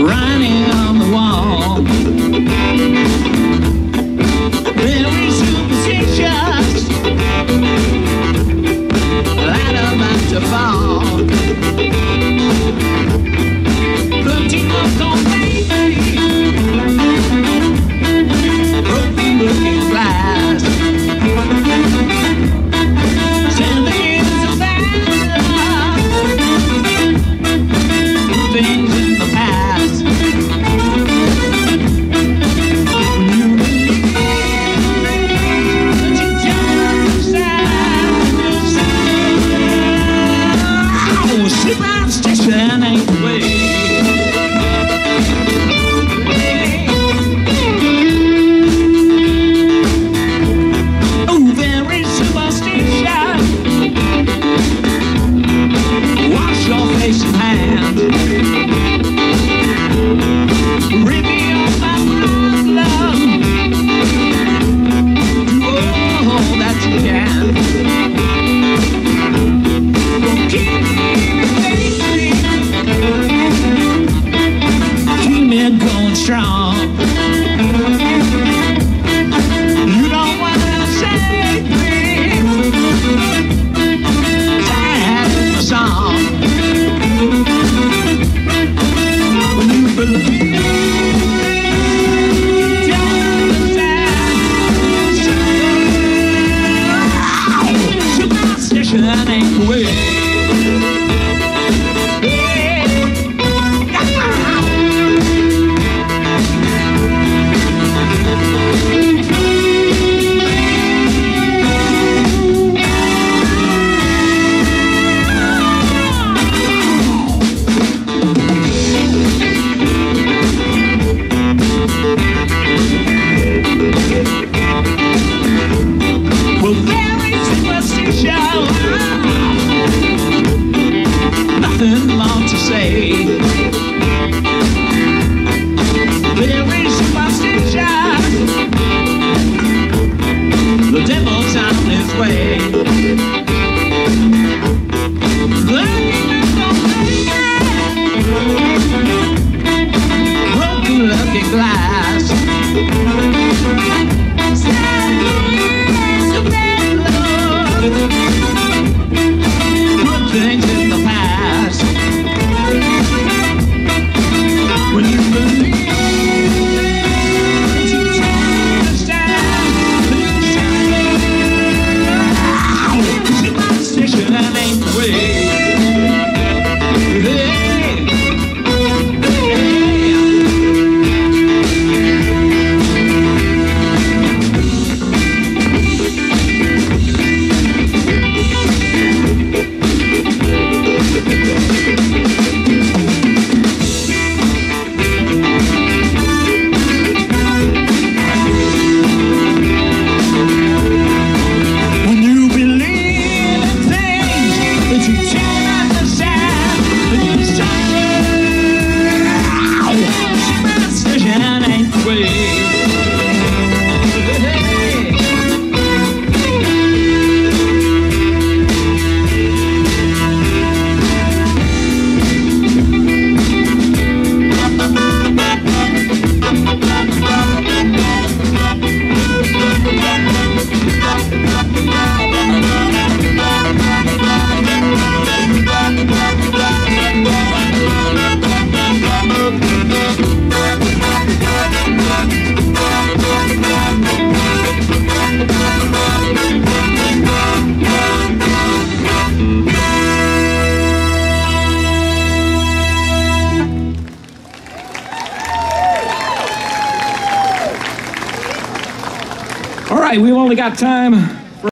writing on the wall. Very superstitious, light about to fall. Floating up on baby, broken looking glass. Sending some bad things in the past. Superstition ain't the way. Oh, very superstition. Wash your face and hands. Reveal my problem. Do all that you can. Keep going strong. You don't want to save me. Sad is my song. When you believe, don't understand. Superstition ain't the way. Well, very superstition. Nothing more to say. Very superstition. The devil's on his way. Broken looking glass. Good things in the past. When you believe, you understand. Superstition ain't the way. All right, we've only got time